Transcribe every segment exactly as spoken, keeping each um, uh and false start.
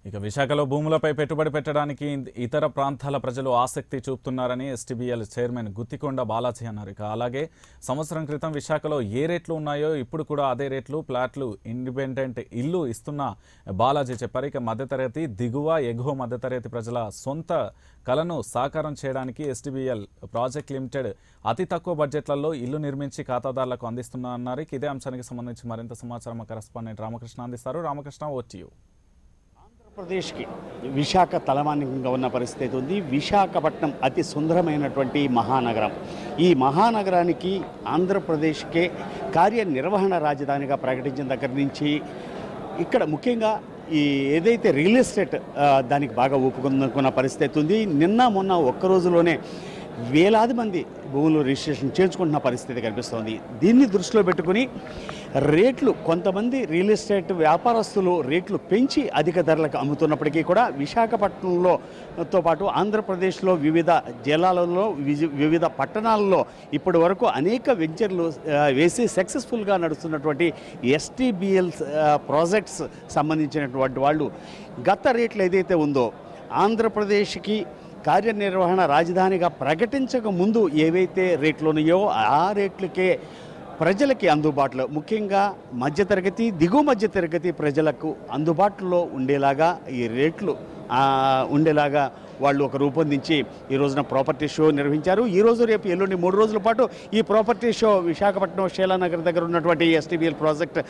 ఇక విశాఖలో భూములపై పెట్టుబడి పెట్టడానికి ఇతర ప్రాంతాల ప్రజలు ఆసక్తి చూపుతున్నారని ఎస్టీబీఎల్ చైర్మన్ గుత్తికొండ బాలాజీ అన్నారు. ఇక అలాగే సంవత్సరం క్రితం విశాఖలో ఏ రేట్లు ఉన్నాయో ఇప్పుడు కూడా అదే రేట్లు ప్లాట్లు ఇండిపెండెంట్ ఇల్లు ఇస్తున్న బాలాజీ చెప్పారు. ఇక మధ్యతరగతి దిగువ ఎగువ మధ్యతరగతి ప్రజల సొంత కలను సాకారం చేయడానికి ఎస్టీబీఎల్ ప్రాజెక్ట్ లిమిటెడ్ అతి తక్కువ బడ్జెట్లలో ఇల్లు నిర్మించి ఖాతాదారులకు అందిస్తున్నా అన్నారు. ఇదే అంశానికి సంబంధించి మరింత సమాచారం కరెస్పాండెంట్ రామకృష్ణ అందిస్తారు. రామకృష్ణ, వచ్చి ఆంధ్రప్రదేశ్కి విశాఖ తలమానికంగా ఉన్న పరిస్థితి ఉంది. విశాఖపట్నం అతి సుందరమైనటువంటి మహానగరం. ఈ మహానగరానికి ఆంధ్రప్రదేశ్కే కార్యనిర్వహణ రాజధానిగా ప్రకటించిన దగ్గర నుంచి ఇక్కడ ముఖ్యంగా ఈ ఏదైతే రియల్ ఎస్టేట్ దానికి బాగా ఊపుకుందనుకున్న పరిస్థితి ఉంది. నిన్న మొన్న ఒక్క రోజులోనే వేలాది మంది భూములు రిజిస్ట్రేషన్ చేయించుకుంటున్న పరిస్థితి కనిపిస్తోంది. దీన్ని దృష్టిలో పెట్టుకుని రేట్లు కొంతమంది రియల్ ఎస్టేట్ వ్యాపారస్తులు రేట్లు పెంచి అధిక ధరలకు అమ్ముతున్నప్పటికీ కూడా విశాఖపట్నంలోతో పాటు ఆంధ్రప్రదేశ్లో వివిధ జిల్లాలలో వివిధ పట్టణాలలో ఇప్పటి వరకు అనేక వెంచర్లు వేసి సక్సెస్ఫుల్గా నడుస్తున్నటువంటి ఎస్టీబీఎల్ ప్రాజెక్ట్స్ సంబంధించినటువంటి వాళ్ళు గత రేట్లు ఏదైతే ఉందో ఆంధ్రప్రదేశ్కి కార్యనిర్వహణ రాజధానిగా ప్రకటించక ముందు ఏవైతే రేట్లు ఉన్నాయో ఆ రేట్లకే ప్రజలకి అందుబాటులో, ముఖ్యంగా మధ్యతరగతి దిగువ మధ్యతరగతి ప్రజలకు అందుబాటులో ఉండేలాగా ఈ రేట్లు ఉండేలాగా వాళ్ళు ఒక రూపొందించి ఈ రోజున ప్రాపర్టీ షో నిర్వహించారు. ఈ రోజు రేపు ఎల్లుండి మూడు రోజుల పాటు ఈ ప్రాపర్టీ షో విశాఖపట్నం శేలానగర్ దగ్గర ఉన్నటువంటి ఎస్టీబీఎల్ ప్రాజెక్ట్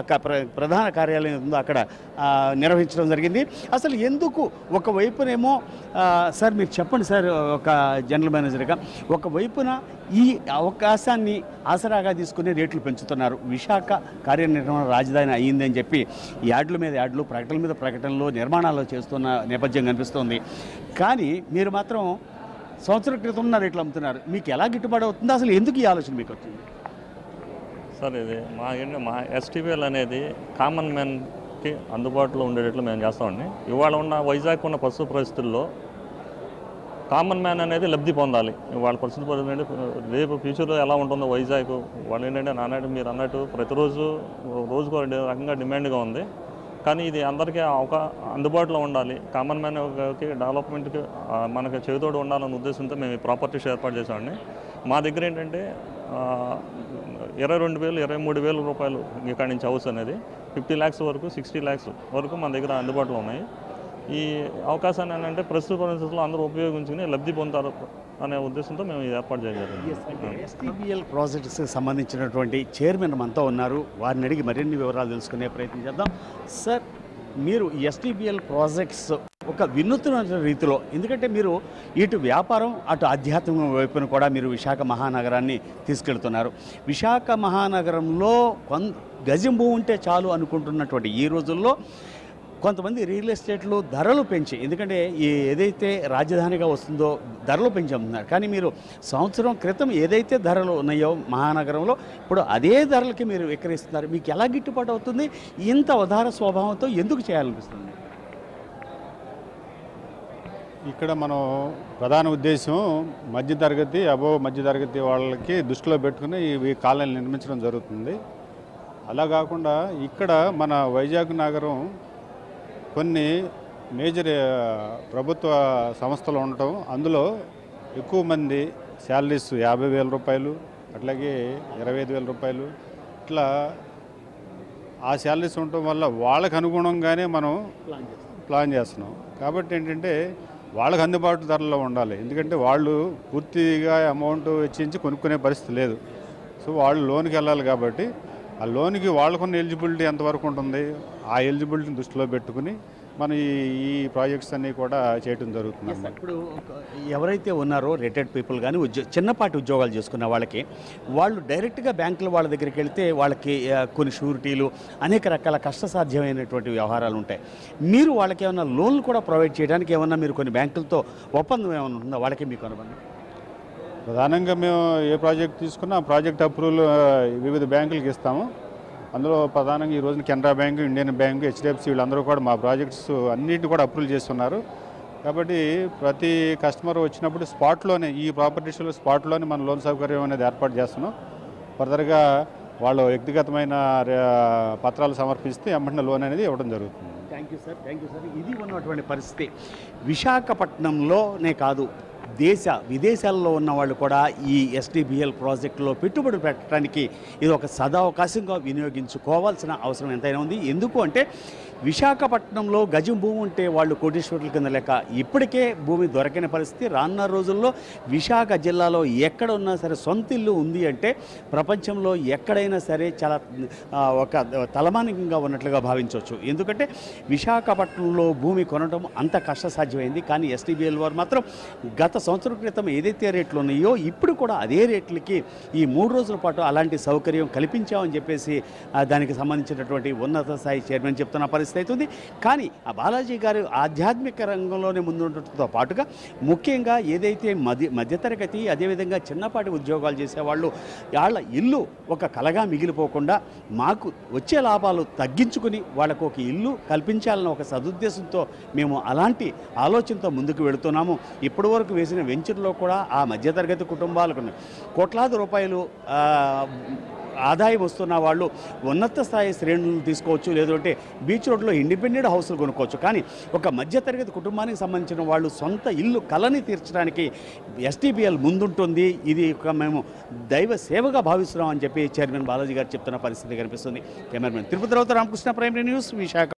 ప్రధాన కార్యాలయం ఉందో అక్కడ నిర్వహించడం జరిగింది. అసలు ఎందుకు ఒకవైపునేమో సార్ మీరు చెప్పండి సార్, ఒక జనరల్ మేనేజర్గా ఒకవైపున ఈ అవకాశాన్ని ఆసరాగా తీసుకుని రేట్లు పెంచుతున్నారు. విశాఖ కార్యనిర్వహణ రాజధాని అయ్యిందని చెప్పి యాడ్ల మీద యాడ్లు ప్రకటనల మీద ప్రకటనలు నిర్మాణాలు చేస్తున్న నేపథ్యం కనిపిస్తోంది. కానీ మీరు మాత్రం సంవత్సరం క్రితం ఉన్న రేట్లు అమ్ముతున్నారు. మీకు ఎలా గిట్టుబాటు అవుతుంది? అసలు ఎందుకు ఈ ఆలోచన మీకు వచ్చింది? సార్, ఇది మా మా ఎస్టీబీఎల్ అనేది కామన్ మ్యాన్కి అందుబాటులో ఉండేటట్లు మేము చేస్తామండి. ఇవాళ ఉన్న వైజాగ్ ఉన్న ప్రస్తుత పరిస్థితుల్లో కామన్ మ్యాన్ అనేది లబ్ధి పొందాలి. వాళ్ళ పరిస్థితి పరిస్థితి రేపు ఫ్యూచర్లో ఎలా ఉంటుందో వైజాగ్ వాళ్ళు ఏంటంటే నాన్నట్టు మీరు అన్నట్టు ప్రతిరోజు రోజుకో రకంగా డిమాండ్గా ఉంది. కానీ ఇది అందరికీ ఒక అందుబాటులో ఉండాలి, కామన్ మ్యాన్కి డెవలప్మెంట్కి మనకి చేతోడు ఉండాలన్న ఉద్దేశంతో మేము ఈ ప్రాపర్టీస్ ఏర్పాటు చేసామండి. మా దగ్గర ఏంటంటే ఇరవై రెండు వేలు ఇరవై మూడు వేల రూపాయలు ఇక్కడి నుంచి హౌస్ అనేది ఫిఫ్టీ ల్యాక్స్ వరకు సిక్స్టీ ల్యాక్స్ వరకు మన దగ్గర అందుబాటులో ఉన్నాయి. ఈ అవకాశాన్ని ఏంటంటే ప్రస్తుత పరిస్థితుల్లో అందరూ ఉపయోగించుకుని లబ్ధి పొందారు అనే ఉద్దేశంతో మేము ఇది ఏర్పాటు చేయగలిగాం. ఎస్టీబీఎల్ ప్రాజెక్ట్స్కి సంబంధించినటువంటి చైర్మన్ మనతో ఉన్నారు. వారిని అడిగి మరిన్ని వివరాలు తెలుసుకునే ప్రయత్నం చేద్దాం. సార్, మీరు ఎస్టీబీఎల్ ప్రాజెక్ట్స్ ఒక వినూత్న రీతిలో, ఎందుకంటే మీరు ఇటు వ్యాపారం అటు ఆధ్యాత్మిక వైపున కూడా మీరు విశాఖ మహానగరాన్ని తీసుకెళ్తున్నారు. విశాఖ మహానగరంలో కొంత గజం భూమి ఉంటే చాలు అనుకుంటున్నటువంటి ఈ రోజుల్లో కొంతమంది రియల్ ఎస్టేట్లు ధరలు పెంచి, ఎందుకంటే ఈ ఏదైతే రాజధానిగా వస్తుందో ధరలు పెంచి అమ్ముతున్నారు. కానీ మీరు సంవత్సరం క్రితం ఏదైతే ధరలు ఉన్నాయో మహానగరంలో ఇప్పుడు అదే ధరలకి మీరు విక్రయిస్తున్నారు. మీకు ఎలా గిట్టుబాటు అవుతుంది? ఇంత ఉదార స్వభావంతో ఎందుకు చేయాలనిపిస్తుంది? ఇక్కడ మనం ప్రధాన ఉద్దేశం మధ్యతరగతి అబో మధ్యతరగతి వాళ్ళకి దృష్టిలో పెట్టుకుని ఈ కాలనీలు నిర్మించడం జరుగుతుంది. అలా కాకుండా ఇక్కడ మన వైజాగ్ నగరం కొన్ని మేజర్ ప్రభుత్వ సంస్థలు ఉండటం, అందులో ఎక్కువ మంది శాలరీస్ యాభై వేల రూపాయలు అట్లాగే ఇరవై ఐదు వేల రూపాయలు ఇట్లా ఆ శాలరీస్ ఉండటం వల్ల వాళ్ళకు అనుగుణంగానే మనం ప్లాన్ చేస్తున్నాం. కాబట్టి ఏంటంటే వాళ్ళకు అందుబాటు ధరలో ఉండాలి. ఎందుకంటే వాళ్ళు పూర్తిగా అమౌంట్ వెచ్చించి కొనుక్కునే పరిస్థితి లేదు. సో వాళ్ళు లోన్కి వెళ్ళాలి. కాబట్టి ఆ లోన్కి వాళ్ళకున్న ఎలిజిబిలిటీ ఎంతవరకు ఉంటుంది, ఆ ఎలిజిబిలిటీని దృష్టిలో పెట్టుకుని మనం ఈ ఈ ప్రాజెక్ట్స్ అన్నీ కూడా చేయడం జరుగుతుంది. ఇప్పుడు ఎవరైతే ఉన్నారో రిటైర్డ్ పీపుల్ కానీ ఉద్యో చిన్నపాటి ఉద్యోగాలు చేసుకున్న వాళ్ళకి వాళ్ళు డైరెక్ట్గా బ్యాంకుల వాళ్ళ దగ్గరికి వెళ్తే వాళ్ళకి కొన్ని షూరిటీలు అనేక రకాల కష్టసాధ్యమైనటువంటి వ్యవహారాలు ఉంటాయి. మీరు వాళ్ళకి ఏమైనా లోన్లు కూడా ప్రొవైడ్ చేయడానికి ఏమన్నా మీరు కొన్ని బ్యాంకులతో ఒప్పందం ఏమైనా ఉంటుందా వాళ్ళకి మీకు అనుబంధం? ప్రధానంగా మేము ఏ ప్రాజెక్ట్ తీసుకున్నా ఆ ప్రాజెక్ట్ అప్రూవల్ వివిధ బ్యాంకులకు ఇస్తాము. అందులో ప్రధానంగా ఈ రోజున Canara bank, Indian bank, HDFC వీళ్ళందరూ కూడా మా ప్రాజెక్ట్స్ అన్నింటినీ కూడా అప్రూవల్ చేస్తున్నారు. కాబట్టి ప్రతి కస్టమర్ వచ్చినప్పుడు స్పాట్లోనే ఈ ప్రాపర్టీస్లో స్పాట్లోనే మన లోన్ సౌకర్యం అనేది ఏర్పాటు చేస్తున్నాం. ఫర్దర్గా వాళ్ళు వ్యక్తిగతమైన పత్రాలు సమర్పిస్తే వెంటనే లోన్ అనేది ఇవ్వడం జరుగుతుంది. Thank you sir thank you sir ఇది ఉన్నటువంటి పరిస్థితి విశాఖపట్నంలోనే కాదు దేశ విదేశాల్లో ఉన్న వాళ్ళు కూడా ఈ ఎస్టీబీఎల్ ప్రాజెక్టులో పెట్టుబడి పెట్టడానికి ఇది ఒక సదావకాశంగా వినియోగించుకోవాల్సిన అవసరం ఎంతైనా ఉంది. ఎందుకు అంటే విశాఖపట్నంలో గజం భూమి ఉంటే వాళ్ళు కోటీశ్వరుల కింద లెక్క. ఇప్పటికే భూమి దొరకని పరిస్థితి. రానున్న రోజుల్లో విశాఖ జిల్లాలో ఎక్కడ ఉన్నా సరే సొంత ఇల్లు ఉంది అంటే ప్రపంచంలో ఎక్కడైనా సరే చాలా ఒక తలమానికంగా ఉన్నట్లుగా భావించవచ్చు. ఎందుకంటే విశాఖపట్నంలో భూమి కొనడం అంత కష్టసాధ్యమైంది. కానీ ఎస్టీబీఎల్ వారు మాత్రం గత సంవత్సరం క్రితం ఏదైతే రేట్లు ఉన్నాయో ఇప్పుడు కూడా అదే రేట్లకి ఈ మూడు రోజుల పాటు అలాంటి సౌకర్యం కల్పించామని చెప్పేసి దానికి సంబంధించినటువంటి ఉన్నత స్థాయి చైర్మన్ చెప్తున్న పరిస్థితి అవుతుంది. కానీ ఆ బాలాజీ గారు ఆధ్యాత్మిక రంగంలోనే ముందుండటంతో పాటుగా ముఖ్యంగా ఏదైతే మధ్య మధ్యతరగతి అదేవిధంగా చిన్నపాటి ఉద్యోగాలు చేసేవాళ్ళు వాళ్ళ ఇల్లు ఒక కలగా మిగిలిపోకుండా మాకు వచ్చే లాభాలు తగ్గించుకుని వాళ్ళకు ఒక ఇల్లు కల్పించాలన్న ఒక సదుద్దేశంతో మేము అలాంటి ఆలోచనతో ముందుకు వెళుతున్నాము. ఇప్పటి వరకు వేసిన వెంచర్లో కూడా ఆ మధ్యతరగతి కుటుంబాలకు కోట్లాది రూపాయలు ఆదాయం వస్తున్న వాళ్ళు ఉన్నత స్థాయి శ్రేణులను తీసుకోవచ్చు, లేదంటే బీచ్ రోడ్లో ఇండిపెండెంట్ హౌస్లు కొనుక్కోవచ్చు. కానీ ఒక మధ్యతరగతి కుటుంబానికి సంబంధించిన వాళ్ళు సొంత ఇల్లు కలని తీర్చడానికి ఎస్టీబీఎల్ ముందుంటుంది. ఇది ఒక మేము దైవ సేవగా భావిస్తున్నాం అని చెప్పి చైర్మన్ బాలాజీ గారు చెప్తున్న పరిస్థితి కనిపిస్తుంది. కెమెరామెన్ తిరుపతి రావుతో రామకృష్ణ, ప్రైమరీ న్యూస్, విశాఖ.